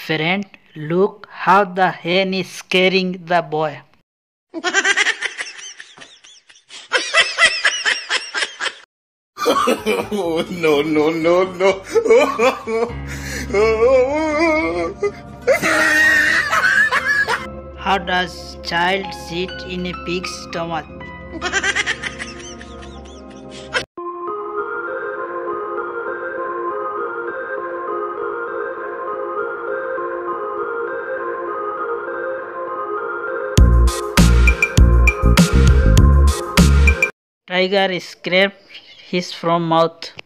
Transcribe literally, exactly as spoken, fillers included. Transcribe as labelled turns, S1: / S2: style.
S1: Friend, look how the hen is scaring the boy.
S2: Oh, no, no, no, no.
S1: How does child sit in a pig's stomach? Tiger scraped his from mouth.